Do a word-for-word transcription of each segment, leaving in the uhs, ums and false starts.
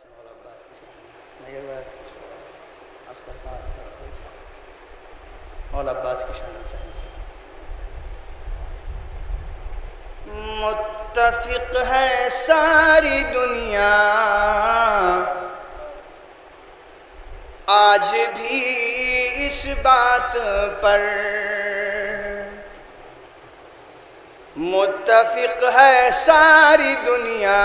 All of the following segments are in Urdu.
سے مولا عباس کی شان میں یہ بس عرض کرتا ہوں مولا عباس کی شان میں چاہیے سے متفق ہے ساری دنیا آج بھی اس بات پر متفق ہے ساری دنیا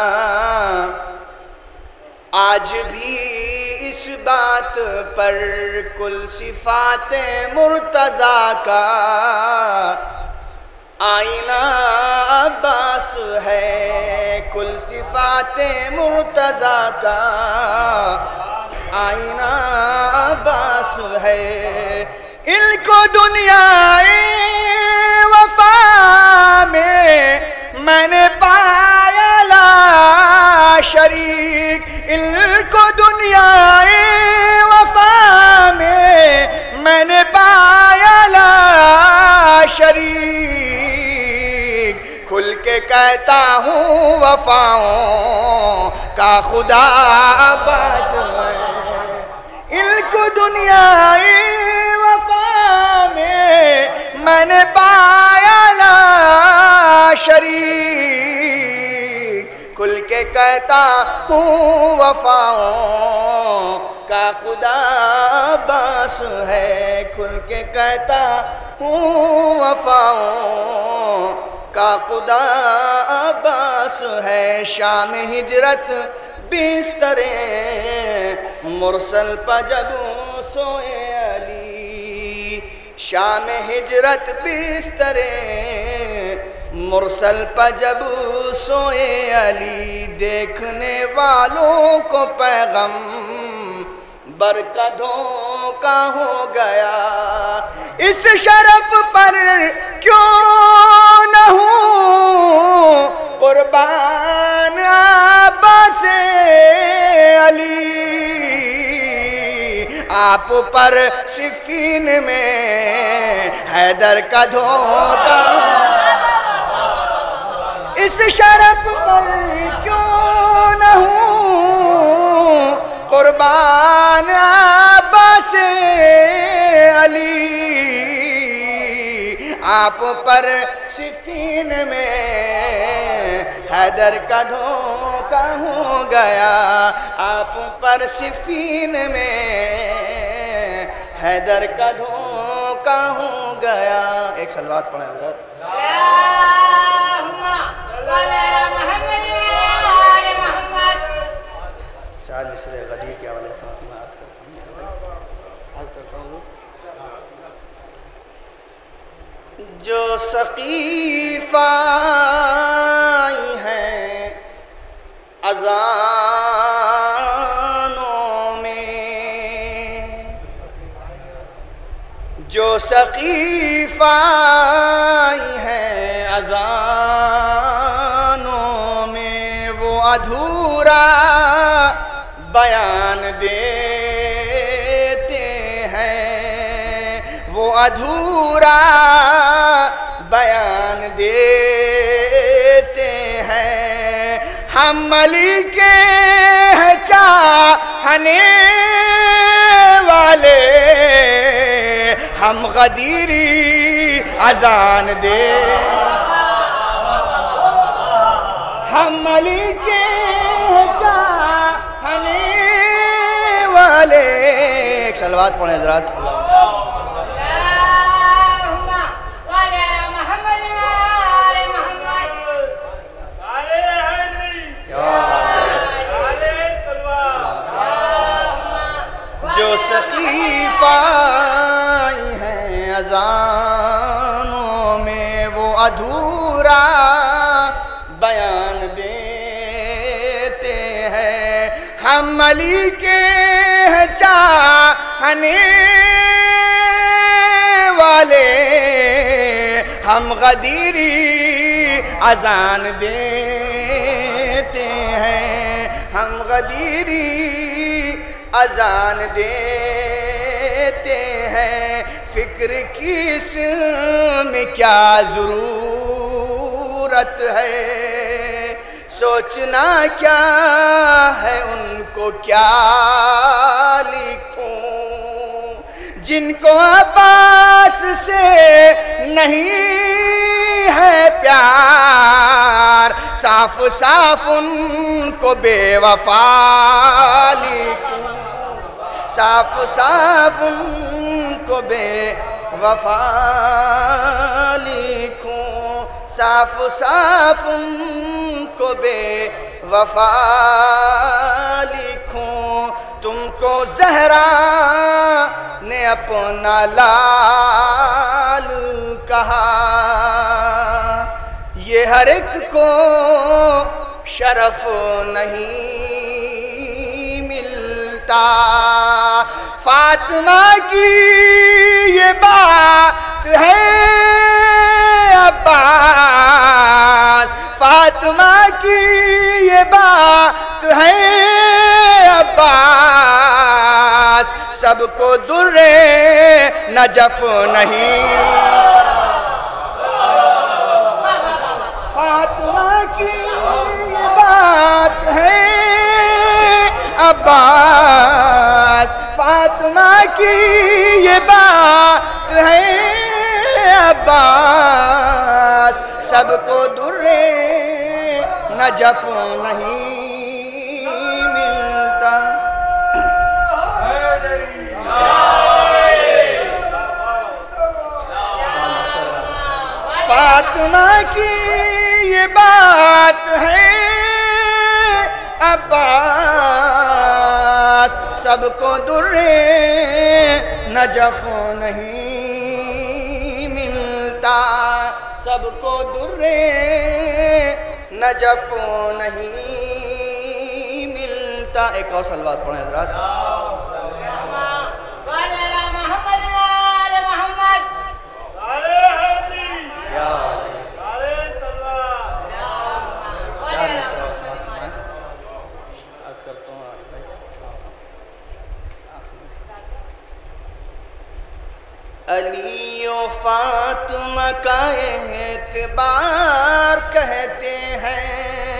آج بھی اس بات پر کل صفات مرتضیٰ کا آئینہ عباس ہے کل صفات مرتضیٰ کا آئینہ عباس ہے ان کو دنیا وفا میں میں نے پایا لا شریک ان کو دنیا وفا میں میں نے پایا لا شریک کھل کے کہتا ہوں وفاؤں کا خدا عباس ہے ان کو دنیا وفا میں میں نے پایا لا شریک کھل کے کہتا ہوں وفاؤں کا خدا عباس ہے کھل کے کہتا ہوں وفاؤں کا خدا عباس ہے شام ہجرت بستر مرسل پہ جب سوئے علی شام ہجرت بستر مرسل پہ جب سوئے علی دیکھنے والوں کو پیغم برکتوں کا ہو گیا اس شرف پر کیوں نہ ہوں قربان عباس علی آپ پر صفین میں حیدر کا دھوتا اس شرف پر کیوں نہ ہوں قربان عباس علی آپ پر صفین میں حیدر کا دھوکہ ہو گیا آپ پر صفین میں حیدر کا دھوکہ ہو گیا ایک سلوات پڑھیں حضرت چار مصر غدیر کے حوالے سے میں عرض کرتا ہوں عرض کرتا ہوں جو سقیفہ آئی ہیں اذانوں میں جو سقیفہ آئی ہیں اذانوں میں وہ ادھورا بیان دیتے ہیں وہ ادھورا بیان دیتے ہیں ہم علی کے ہیں چاہنے والے ہم غدیری اذان دے ہم علی کے ہیں چاہنے والے ایک سلوات پڑھیں حضرات جو سقیفہ آئی ہیں اذانوں میں وہ ادھورا بیان دیتے ہیں ہم علی کے ہیں چاہنے والے ہم غدیری اذان دیتے ہیں ہم غدیری اذان دیتے ہیں فکر کی اس میں کیا ضرورت ہے سوچنا کیا ہے ان کو کیا لکھوں، جن کو عباس سے نہیں ہے پیار، صاف صاف ان کو بے وفا لکھوں، صاف صاف ان کو بے وفا لکھوں، صاف صاف ان کو بے وفا لکھوں۔ تم کو زہرا نے اپنا لال کہا، یہ ہر ایک کو شرف نہیں ملتا۔ فاطمہ کی یہ بات ہے عباس، فاطمہ کی یہ بات ہے عباس، سب کو در نجف نہیں۔ فاطمہ کی یہ بات ہے عباس، فاطمہ کی یہ بات ہے عباس، سب کو در نجف نہیں ملتا۔ فاطمہ کی یہ بات ہے عباس، سب کو در نجف نہیں ملتا، سب کو در نجف نہیں ملتا۔ ایک اور صلوات پڑھیں حضرات۔ علی و فاطمہ کا اعتبار کہتے ہیں،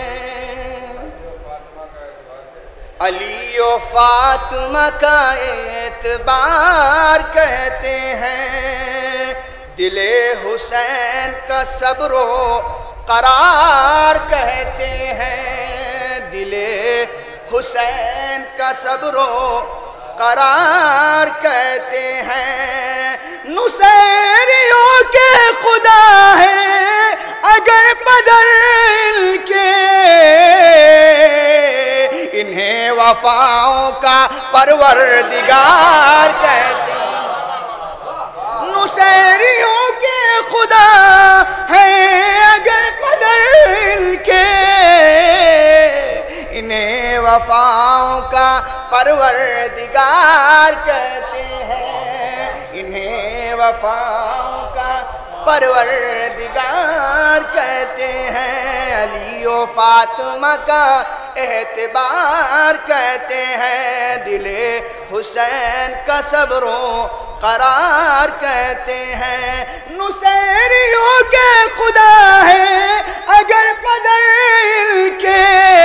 علی و فاطمہ کا اعتبار کہتے ہیں، دل حسین کا صبر و قرار کہتے ہیں، دل حسین کا صبر و قرار کہتے ہیں، نصیریوں کے خدا ہے اگر بدر کے، انہیں وفاؤں کا پروردگار کہتے ہیں، نصیریوں کے خدا ہے اگر بدر کے، انہیں وفاؤں کا پروردگار کہتے ہیں، انہیں وفاؤں کا پروردگار کہتے ہیں، علی و فاطمہ کا اعتبار کہتے ہیں، دل حسین کا صبر و قرار کہتے ہیں، نصیریوں کے خدا ہے اگر بدر کے،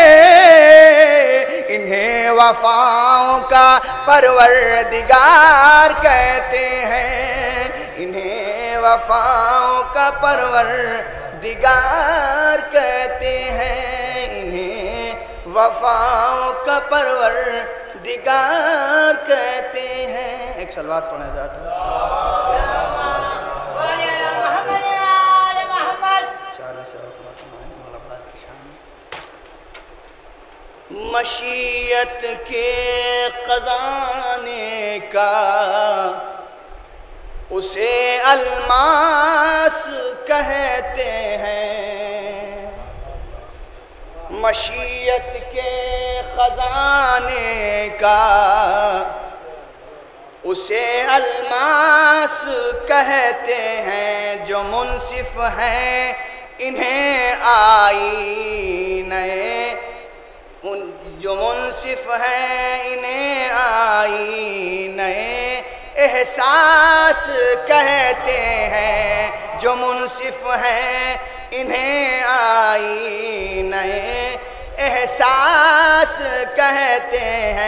انہیں وفاؤں کا پروردگار کہتے ہیں، انہیں وفاؤں کا پروردگار کہتے ہیں، انہیں وفاؤں کا پروردگار کہتے ہیں۔ ایک صلوات پڑھیں حضرات۔ مشیت کے خزانے کا اسے الماس کہتے ہیں، مشیت کے خزانے کا اسے الماس کہتے ہیں، جو منصف ہیں انہیں آئینے، جو منصف ہیں انہیں آئینے احساس کہتے ہیں، جو منصف ہیں انہیں آئینے احساس کہتے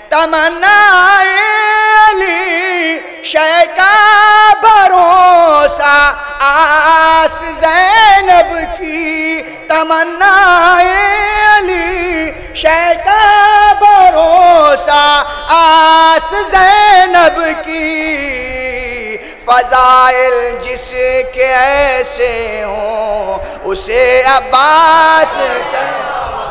تمنائے علی شے کا بھروسہ آس زینب کی، تمنائے علی شے کا بھروسہ آس زینب کی، فضائل جس کے ایسے ہوں اسے عباس کہتے،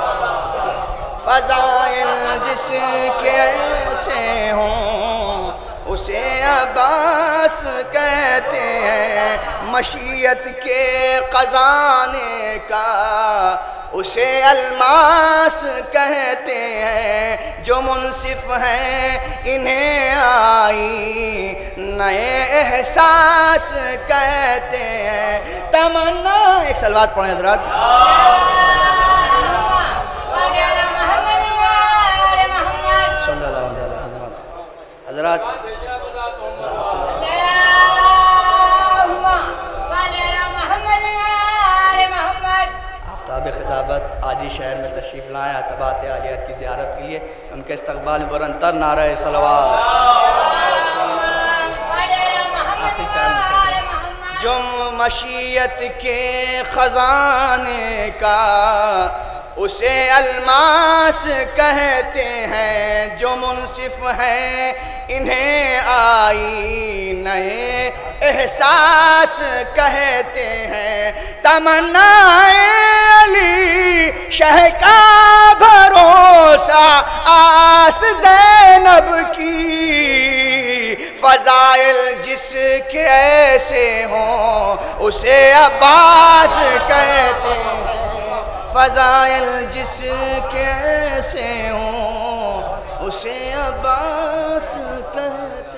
فضائل جس کے ایسے ہوں اسے عباس کہتے ہیں، مشیت کے خزانے کا اسے الماس کہتے ہیں، جو منصف ہیں انہیں آئی نئے احساس کہتے ہیں، تمنا ایک سلوات پڑھیں حضرات، صلی اللہ علیہ وسلم حضرات، آفتاب خطابت آج ہی شہر میں تشریف لائیں عتبات عالیات کی زیارت کے لیے، ان کے استقبال میں بلند تر نعرہ صلوات، جو مشیت کے خزانے کا اسے الماس کہتے ہیں، جو منصف ہیں انہیں آئی نئے احساس کہتے ہیں، تمنائے علی شہ کا بھروسہ آس زینب کی، فضائل جس کے ایسے ہوں اسے عباس کہتے ہیں، فضائل جس کے ایسے ہوں اسے عباس کہتے ہیں۔